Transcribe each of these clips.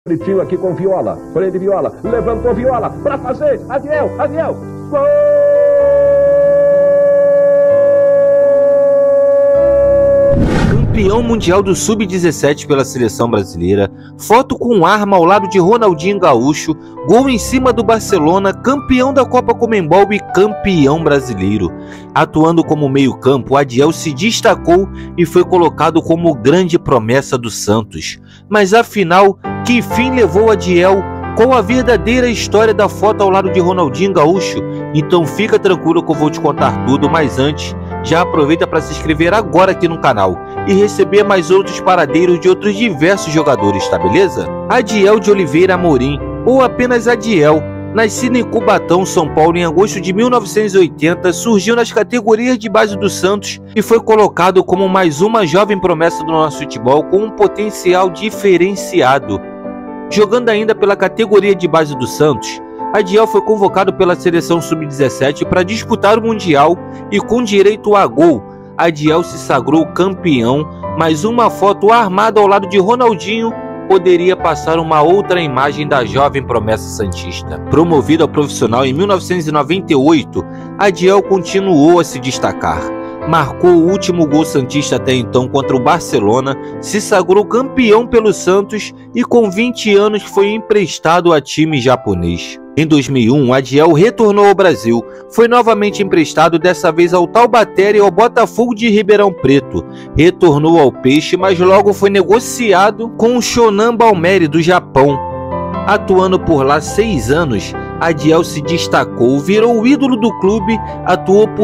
Fritinho aqui com Viola, freio de Viola, levantou Viola para fazer, Adiel, gol! Campeão mundial do Sub-17 pela seleção brasileira, foto com arma ao lado de Ronaldinho Gaúcho, gol em cima do Barcelona, campeão da Copa Conmebol e campeão brasileiro. Atuando como meio-campo, Adiel se destacou e foi colocado como grande promessa do Santos. Mas afinal, que fim levou Adiel? Qual a verdadeira história da foto ao lado de Ronaldinho Gaúcho? Então fica tranquilo que eu vou te contar tudo, mas antes, já aproveita para se inscrever agora aqui no canal e receber mais outros paradeiros de outros diversos jogadores, tá beleza? Adiel de Oliveira Amorim, ou apenas Adiel, nascido em Cubatão, São Paulo, em agosto de 1980, surgiu nas categorias de base do Santos e foi colocado como mais uma jovem promessa do nosso futebol com um potencial diferenciado. Jogando ainda pela categoria de base do Santos, Adiel foi convocado pela seleção sub-17 para disputar o Mundial e com direito a gol, Adiel se sagrou campeão, mas uma foto armada ao lado de Ronaldinho poderia passar uma outra imagem da jovem promessa santista. Promovido ao profissional em 1998, Adiel continuou a se destacar. Marcou o último gol santista até então contra o Barcelona, se sagrou campeão pelo Santos e com 20 anos foi emprestado a time japonês. Em 2001, Adiel retornou ao Brasil, foi novamente emprestado, dessa vez ao Taubaté e ao Botafogo de Ribeirão Preto. Retornou ao Peixe, mas logo foi negociado com o Shonan Bellmare do Japão. Atuando por lá 6 anos, Adiel se destacou, virou o ídolo do clube, atuou por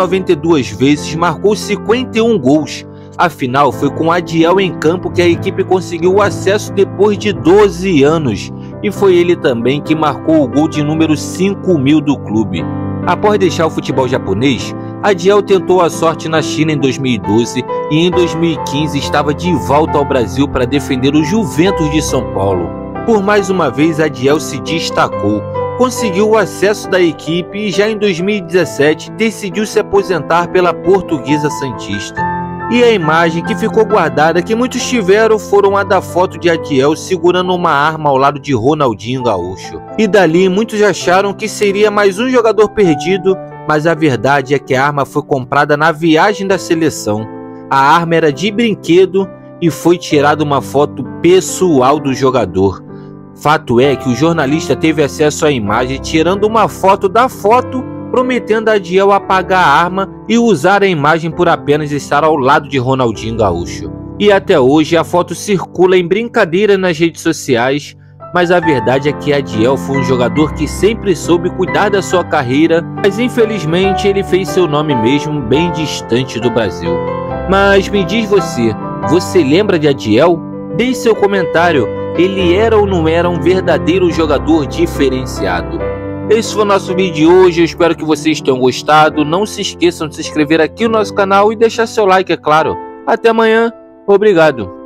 192 vezes, marcou 51 gols. Afinal, foi com Adiel em campo que a equipe conseguiu o acesso depois de 12 anos. E foi ele também que marcou o gol de número 5.000 do clube. Após deixar o futebol japonês, Adiel tentou a sorte na China em 2012 e em 2015 estava de volta ao Brasil para defender o Juventus de São Paulo. Por mais uma vez, Adiel se destacou, conseguiu o acesso da equipe e já em 2017 decidiu se aposentar pela Portuguesa Santista. E a imagem que ficou guardada, que muitos tiveram, foram a da foto de Adiel segurando uma arma ao lado de Ronaldinho Gaúcho. E dali muitos acharam que seria mais um jogador perdido, mas a verdade é que a arma foi comprada na viagem da seleção. A arma era de brinquedo e foi tirada uma foto pessoal do jogador. Fato é que o jornalista teve acesso à imagem tirando uma foto da foto, prometendo a Adiel apagar a arma e usar a imagem por apenas estar ao lado de Ronaldinho Gaúcho. E até hoje a foto circula em brincadeira nas redes sociais, mas a verdade é que Adiel foi um jogador que sempre soube cuidar da sua carreira, mas infelizmente ele fez seu nome mesmo bem distante do Brasil. Mas me diz você lembra de Adiel? Deixe seu comentário, ele era ou não era um verdadeiro jogador diferenciado? Esse foi o nosso vídeo de hoje, eu espero que vocês tenham gostado. Não se esqueçam de se inscrever aqui no nosso canal e deixar seu like, é claro. Até amanhã, obrigado.